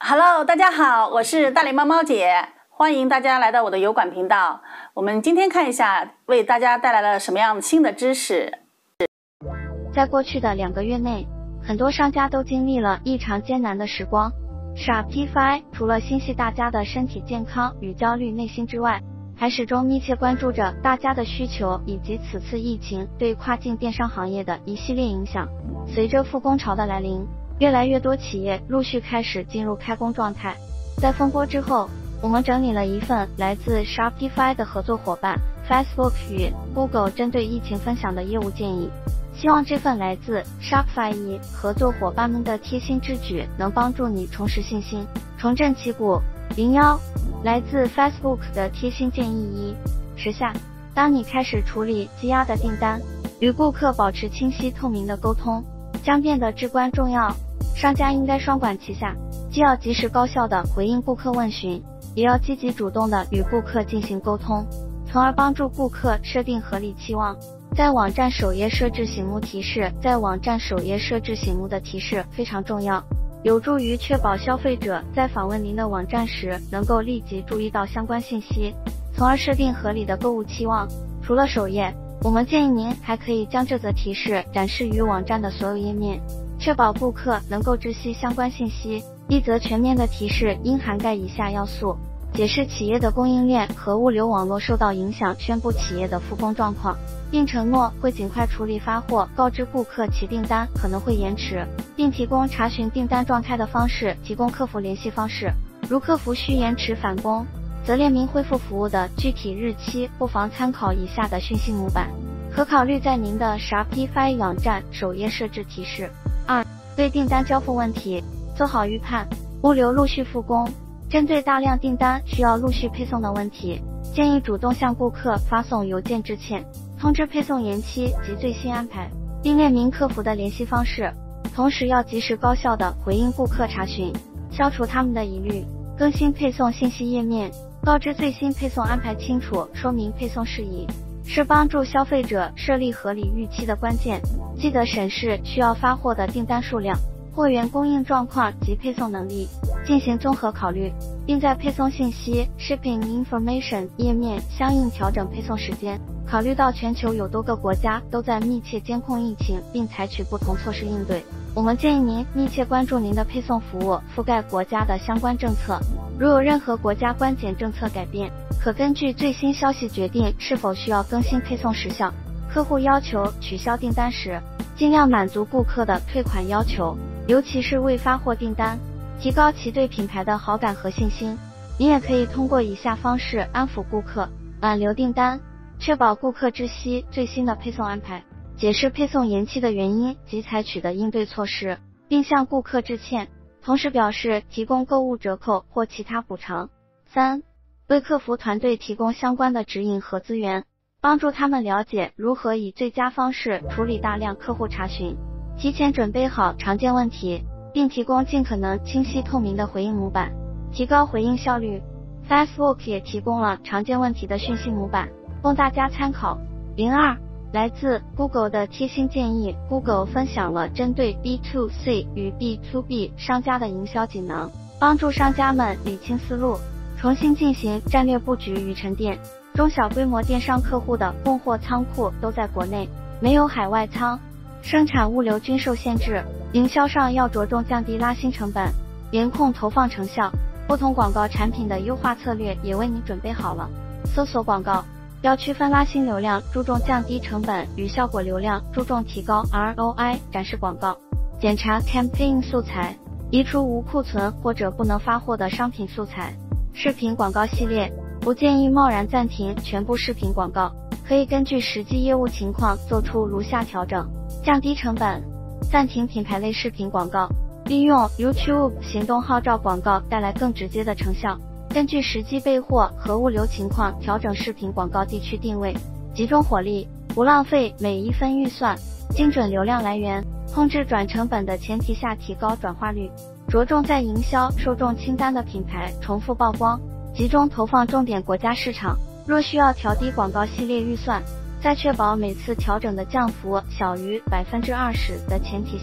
Hello， 大家好，我是大脸猫猫姐，欢迎大家来到我的油管频道。我们今天看一下为大家带来了什么样新的知识。 在过去的2个月内，很多商家都经历了异常艰难的时光。Shopify 除了心系大家的身体健康与焦虑内心之外，还始终密切关注着大家的需求以及此次疫情对跨境电商行业的一系列影响。随着复工潮的来临，越来越多企业陆续开始进入开工状态。在风波之后，我们整理了一份来自 Shopify 的合作伙伴 Facebook 与 Google 针对疫情分享的业务建议。希望这份来自 Shopify 合作伙伴们的贴心之举能帮助你重拾信心，重振旗鼓。01来自 Facebook 的贴心建议1：10下，当你开始处理积压的订单，与顾客保持清晰透明的沟通将变得至关重要。商家应该双管齐下，既要及时高效地回应顾客问询，也要积极主动地与顾客进行沟通，从而帮助顾客设定合理期望。在网站首页设置醒目提示，在网站首页设置醒目的提示非常重要，有助于确保消费者在访问您的网站时能够立即注意到相关信息，从而设定合理的购物期望。除了首页，我们建议您还可以将这则提示展示于网站的所有页面，确保顾客能够知悉相关信息。一则全面的提示应涵盖以下要素：解释企业的供应链和物流网络受到影响，宣布企业的复工状况，并承诺会尽快处理发货，告知顾客其订单可能会延迟，并提供查询订单状态的方式，提供客服联系方式。如客服需延迟返工，则列明恢复服务的具体日期，不妨参考以下的讯息模板，可考虑在您的 Shopify 网站首页设置提示。2、对订单交付问题做好预判。物流陆续复工，针对大量订单需要陆续配送的问题，建议主动向顾客发送邮件致歉，通知配送延期及最新安排，并列明客服的联系方式。同时要及时高效地回应顾客查询，消除他们的疑虑。更新配送信息页面，告知最新配送安排清楚，说明配送事宜，是帮助消费者设立合理预期的关键。记得审视需要发货的订单数量、货源供应状况及配送能力，进行综合考虑，并在配送信息 Shipping Information 页面相应调整配送时间。考虑到全球有多个国家都在密切监控疫情，并采取不同措施应对，我们建议您密切关注您的配送服务覆盖国家的相关政策，如有任何国家关检政策改变，可根据最新消息决定是否需要更新配送时效。客户要求取消订单时，尽量满足顾客的退款要求，尤其是未发货订单，提高其对品牌的好感和信心。您也可以通过以下方式安抚顾客：挽留订单，确保顾客知悉最新的配送安排，解释配送延期的原因及采取的应对措施，并向顾客致歉，同时表示提供购物折扣或其他补偿。3、为客服团队提供相关的指引和资源，帮助他们了解如何以最佳方式处理大量客户查询，提前准备好常见问题，并提供尽可能清晰透明的回应模板，提高回应效率。Facebook 也提供了常见问题的讯息模板，供大家参考。02来自 Google 的贴心建议。 Google 分享了针对 B2C 与 B2B 商家的营销锦囊，帮助商家们理清思路，重新进行战略布局与沉淀。中小规模电商客户的供货仓库都在国内，没有海外仓，生产物流均受限制，营销上要着重降低拉新成本，严控投放成效。不同广告产品的优化策略也为你准备好了。搜索广告要区分拉新流量，注重降低成本，与效果流量，注重提高 ROI。展示广告，检查 campaign 素材，移除无库存或者不能发货的商品素材。视频广告系列，不建议贸然暂停全部视频广告，可以根据实际业务情况做出如下调整：降低成本，暂停品牌类视频广告，利用 YouTube 行动号召广告带来更直接的成效。根据实际备货和物流情况调整视频广告地区定位，集中火力，不浪费每一分预算，精准流量来源，控制转成本的前提下提高转化率，着重在营销受众清单的品牌重复曝光，集中投放重点国家市场。若需要调低广告系列预算，在确保每次调整的降幅小于20%的前提下，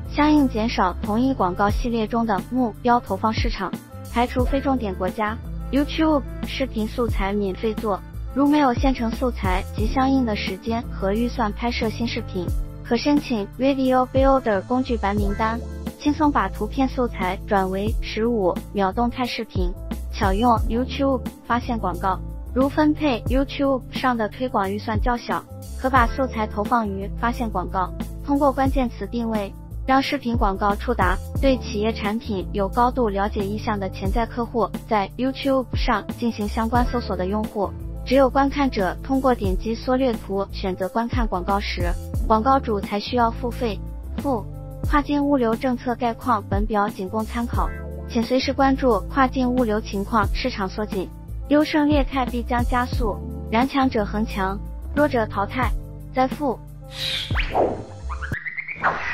相应减少同一广告系列中的目标投放市场，排除非重点国家。YouTube 视频素材免费做，如没有现成素材及相应的时间和预算拍摄新视频，可申请 Video Builder 工具白名单，轻松把图片素材转为15秒动态视频，巧用 YouTube 发现广告。如分配 YouTube 上的推广预算较小，可把素材投放于发现广告，通过关键词定位，让视频广告触达对企业产品有高度了解意向的潜在客户，在 YouTube 上进行相关搜索的用户。只有观看者通过点击缩略图选择观看广告时，广告主才需要付费。跨境物流政策概况本表仅供参考，请随时关注跨境物流情况，市场缩紧，优胜劣汰必将加速，然强者恒强，弱者淘汰。再复。